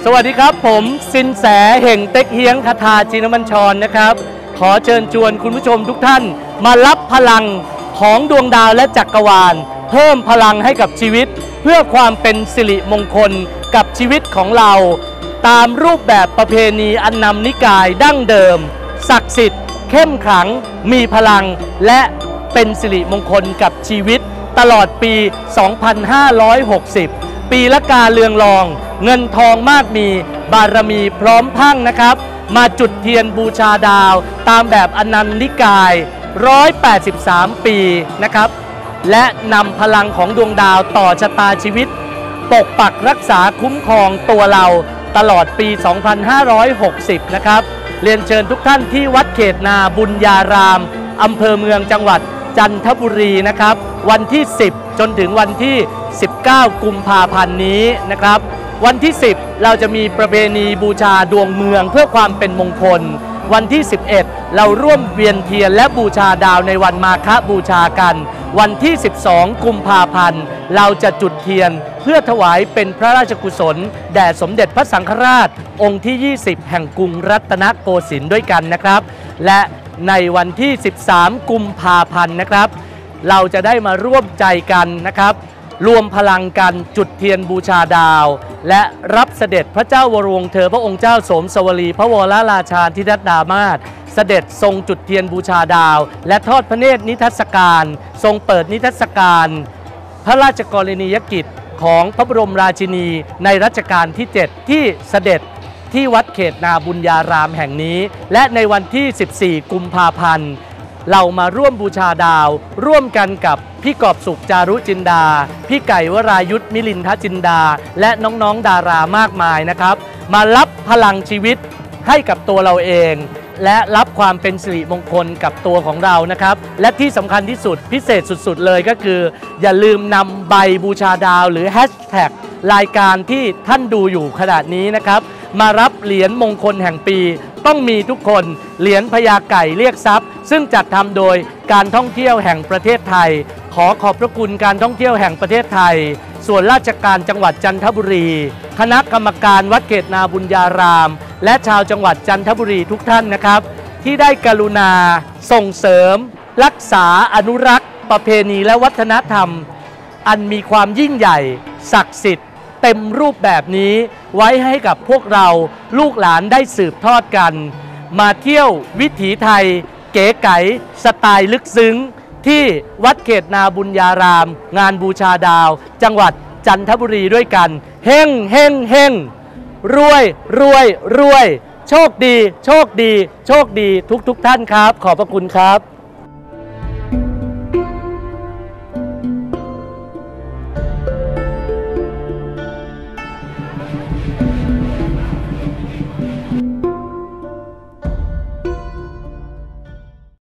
วัสดีครับผมสินแสเห่งเต็กเฮียงคทาจินมัญชรนะครับขอเชิญชวนคุณผู้ชมทุกท่านมารับพลังของดวงดาวและจักรวาลเพิ่มพลังให้กับชีวิตเพื่อความเป็นสิริมงคลกับชีวิตของเราตามรูปแบบประเพณีอันนำนิกายดั้งเดิมศักดิ์สิทธิ์เข้มขลังมีพลังและเป็นสิริมงคลกับชีวิตตลอดปี 2560 ปีละกาเรืองรองเงินทองมากมีบารมีพร้อมพังนะครับมาจุดเทียนบูชาดาวตามแบบอนันตนิกาย183 ปีนะครับและนำพลังของดวงดาวต่อชะตาชีวิตปกปักรักษาคุ้มครองตัวเราตลอดปี 2560 นะครับเรียนเชิญทุกท่านที่วัดเขตนาบุญญารามอำเภอเมืองจังหวัดจันทบุรีนะครับวันที่ 10 จนถึงวันที่ 19 กุมภาพันธ์นี้นะครับวันที่ 10 เราจะมีประเพณีบูชาดวงเมืองเพื่อความเป็นมงคลวันที่ 11 เราร่วมเวียนเทียนและบูชาดาวในวันมาฆบูชากันวันที่ 12 กุมภาพันธ์เราจะจุดเทียนเพื่อถวายเป็นพระราชกุศลแด่สมเด็จพระสังฆราชองค์ที่ 20 แห่งกรุงรัตนโกสินทร์ด้วยกันนะครับและในวันที่ 13 กุมภาพันธ์นะครับเราจะได้มาร่วมใจกันนะครับรวมพลังกันจุดเทียนบูชาดาวและรับเสด็จพระเจ้าวรวงเธอพระองค์เจ้าโสมสวลีพระวรราชาธิดามาศเสด็จทรงจุดเทียนบูชาดาวและทอดพระเนตรนิทรรศการทรงเปิดนิทรรศการพระราชกรณียกิจของพระบรมราชินีในรัชกาลที่ 7 ที่เสด็จที่วัดเขตนาบุญญารามแห่งนี้และในวันที่ 14 กุมภาพันธ์เรามาร่วมบูชาดาวร่วมกันกับพี่กอบสุขจารุจินดาพี่ไก่วรายุทธมิลินทจินดาและน้องๆดารามากมายนะครับมารับพลังชีวิตให้กับตัวเราเองและรับความเป็นสิริมงคลกับตัวของเรานะครับและที่สำคัญที่สุดพิเศษสุดๆเลยก็คืออย่าลืมนำใบบูชาดาวหรือแฮชแท็กรายการที่ท่านดูอยู่ขณะนี้นะครับมารับเหรียญมงคลแห่งปีต้องมีทุกคนเหรียญพญาไก่เรียกทรัพย์ซึ่งจัดทำโดยการท่องเที่ยวแห่งประเทศไทยขอขอบพระคุณการท่องเที่ยวแห่งประเทศไทยส่วนราชการจังหวัดจันทบุรีคณะกรรมการวัดเขตนาบุญญารามและชาวจังหวัดจันทบุรีทุกท่านนะครับที่ได้กรุณาส่งเสริมรักษาอนุรักษ์ประเพณีและวัฒนธรรมอันมีความยิ่งใหญ่ศักดิ์สิทธิ์เต็มรูปแบบนี้ไว้ให้กับพวกเราลูกหลานได้สืบทอดกันมาเที่ยววิถีไทยเก๋ไก๋สไตล์ลึกซึ้งที่วัดเขตนาบุญญารามงานบูชาดาวจังหวัดจันทบุรีด้วยกันเฮงเฮงเฮงรวยรวยรวยโชคดีโชคดีโชคดีทุกท่านครับขอบพระคุณครับ